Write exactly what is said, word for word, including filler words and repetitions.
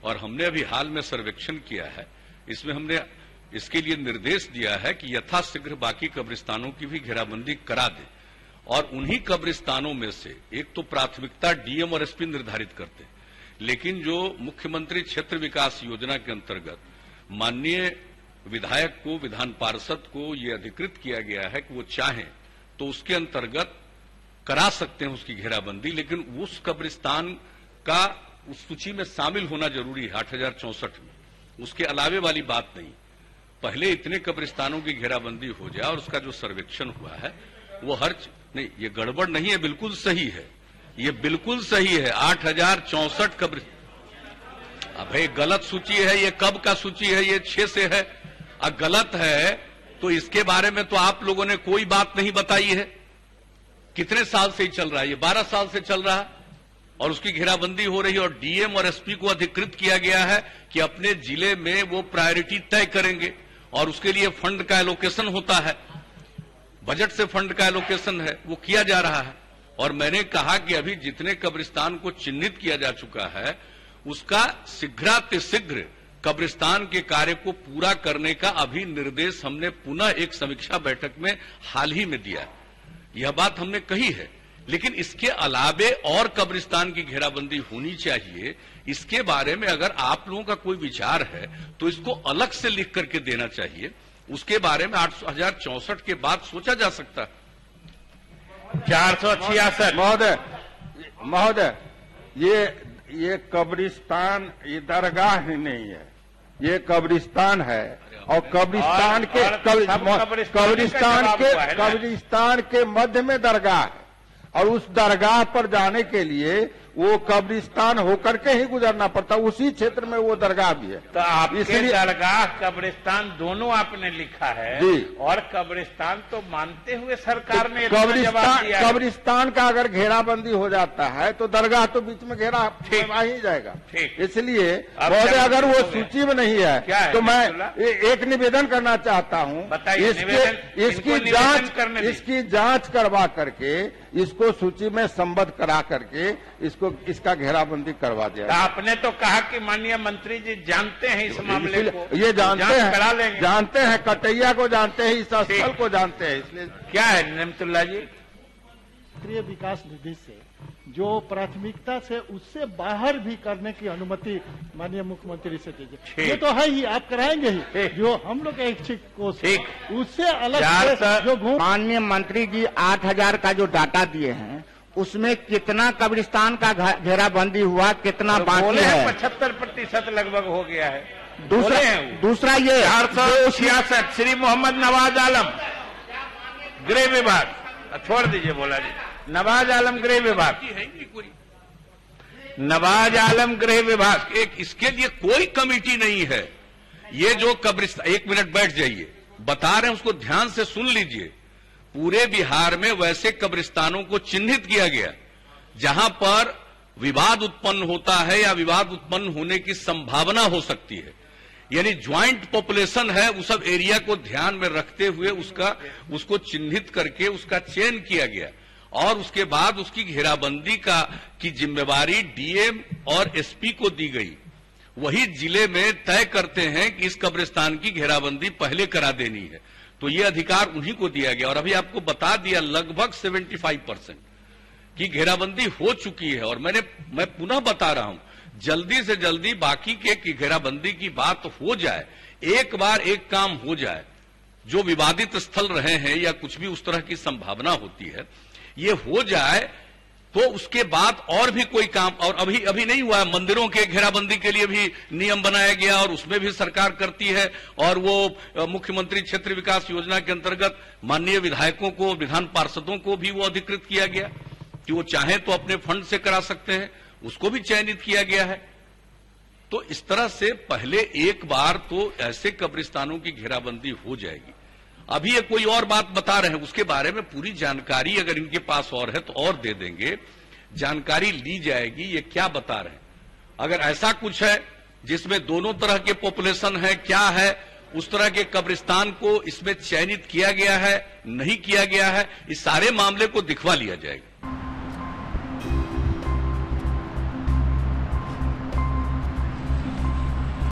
और हमने अभी हाल में सर्वेक्षण किया है, इसमें हमने इसके लिए निर्देश दिया है कि यथाशीघ्र बाकी कब्रिस्तानों की भी घेराबंदी करा दें। और उन्हीं कब्रिस्तानों में से एक तो प्राथमिकता डीएम और एसपी निर्धारित करते हैं, लेकिन जो मुख्यमंत्री क्षेत्र विकास योजना के अंतर्गत माननीय विधायक को, विधान पार्षद को ये अधिकृत किया गया है कि वो चाहें तो उसके अंतर्गत करा सकते हैं उसकी घेराबंदी, लेकिन उस कब्रिस्तान का उस सूची में शामिल होना जरूरी है आठ हजार चौसठ में, उसके अलावे वाली बात नहीं। पहले इतने कब्रिस्तानों की घेराबंदी हो जाए और उसका जो सर्वेक्षण हुआ है वो हर नहीं, ये गड़बड़ नहीं है, बिल्कुल सही है, ये बिल्कुल सही है। आठ हजार चौसठ कब्र अब ये गलत सूची है, ये कब का सूची है, ये छह से है। अब गलत है तो इसके बारे में तो आप लोगों ने कोई बात नहीं बताई है। कितने साल से ही चल रहा है, ये बारह साल से चल रहा है और उसकी घेराबंदी हो रही है। और डीएम और एसपी को अधिकृत किया गया है कि अपने जिले में वो प्रायोरिटी तय करेंगे और उसके लिए फंड का एलोकेशन होता है, बजट से फंड का एलोकेशन है, वो किया जा रहा है। और मैंने कहा कि अभी जितने कब्रिस्तान को चिन्हित किया जा चुका है उसका शीघ्रातिशीघ्र कब्रिस्तान के कार्य को पूरा करने का अभी निर्देश हमने पुनः एक समीक्षा बैठक में हाल ही में दिया है। यह बात हमने कही है, लेकिन इसके अलावे और कब्रिस्तान की घेराबंदी होनी चाहिए। इसके बारे में अगर आप लोगों का कोई विचार है तो इसको अलग से लिख करके देना चाहिए। उसके बारे में आठ हजार चौसठ के बाद सोचा जा सकता है। चार सौ छियासठ महोदय महोदय ये ये कब्रिस्तान ये दरगाह ही नहीं है, ये कब्रिस्तान है। और कब्रिस्तान के कब्रिस्तान के कब्रिस्तान के मध्य में दरगाह है और उस दरगाह पर जाने के लिए वो कब्रिस्तान होकर के ही गुजरना पड़ता, उसी क्षेत्र में वो दरगाह भी है। तो आपके दरगाह कब्रिस्तान दोनों आपने लिखा है जी। और कब्रिस्तान तो मानते हुए सरकार ने कब्रिस्तान कब्रिस्तान का अगर घेराबंदी हो जाता है तो दरगाह तो बीच में घेरा आ ही जाएगा। इसलिए महोदय अगर वो सूची में नहीं है तो मैं एक निवेदन करना चाहता हूँ, इसकी जांच इसकी जांच करवा करके इसको सूची में संबद्ध करा करके इसको इसका घेराबंदी करवा दिया। तो आपने तो कहा कि माननीय मंत्री जी जानते हैं इस मामले को, ये जानते हैं, करा लेंगे। जानते हैं, कटैया को जानते हैं, इस स्थल को जानते हैं। इसलिए क्या है नेमतुल्ला जी, क्षेत्रीय विकास निधि से जो प्राथमिकता से उससे बाहर भी करने की अनुमति माननीय मुख्यमंत्री से दीजिए। ये तो है ही, आप कराएंगे ही, जो हम लोग के इच्छुक कोष उससे अलग जो माननीय मंत्री जी आठ हजार का जो डाटा दिए हैं उसमें कितना कब्रिस्तान का घेराबंदी हुआ, कितना बाकी है? पचहत्तर प्रतिशत लगभग हो गया है। दूसरा दूसरा ये चार सौ छियासठ श्री मोहम्मद नवाज आलम गृह विभाग, छोड़ दीजिए बोला जी, नवाज आलम गृह विभाग, नवाज आलम गृह विभाग। एक इसके लिए कोई कमेटी नहीं है। ये जो कब्रिस्तान, एक मिनट बैठ जाइए, बता रहे हैं उसको ध्यान से सुन लीजिए। पूरे बिहार में वैसे कब्रिस्तानों को चिन्हित किया गया जहां पर विवाद उत्पन्न होता है या विवाद उत्पन्न होने की संभावना हो सकती है, यानी ज्वाइंट पॉपुलेशन है, उस सब एरिया को ध्यान में रखते हुए उसका उसको चिन्हित करके उसका चयन किया गया और उसके बाद उसकी घेराबंदी का की जिम्मेवारी डीएम और एसपी को दी गई। वही जिले में तय करते हैं कि इस कब्रिस्तान की घेराबंदी पहले करा देनी है, तो ये अधिकार उन्हीं को दिया गया। और अभी आपको बता दिया लगभग पचहत्तर परसेंट की घेराबंदी हो चुकी है। और मैंने मैं पुनः बता रहा हूं, जल्दी से जल्दी बाकी के की घेराबंदी की बात हो जाए, एक बार एक काम हो जाए, जो विवादित स्थल रहे हैं या कुछ भी उस तरह की संभावना होती है, ये हो जाए तो उसके बाद और भी कोई काम, और अभी अभी नहीं हुआ है। मंदिरों के घेराबंदी के लिए भी नियम बनाया गया और उसमें भी सरकार करती है। और वो मुख्यमंत्री क्षेत्र विकास योजना के अंतर्गत माननीय विधायकों को, विधान पार्षदों को भी वो अधिकृत किया गया कि वो चाहें तो अपने फंड से करा सकते हैं, उसको भी चयनित किया गया है। तो इस तरह से पहले एक बार तो ऐसे कब्रिस्तानों की घेराबंदी हो जाएगी। अभी ये कोई और बात बता रहे हैं, उसके बारे में पूरी जानकारी अगर इनके पास और है तो और दे देंगे, जानकारी ली जाएगी ये क्या बता रहे हैं। अगर ऐसा कुछ है जिसमें दोनों तरह के पॉपुलेशन है, क्या है, उस तरह के कब्रिस्तान को इसमें चयनित किया गया है, नहीं किया गया है, इस सारे मामले को दिखवा लिया जाएगा।